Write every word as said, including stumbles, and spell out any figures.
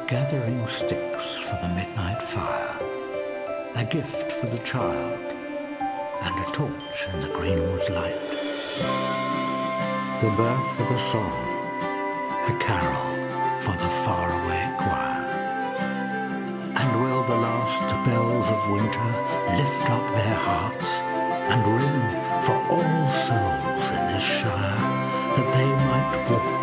gathering sticks for the midnight fire, a gift for the child, and a torch in the greenwood light. The birth of a song, a carol for the faraway choir. And will the last bells of winter lift up their hearts and ring for all souls in this shire, that they might walk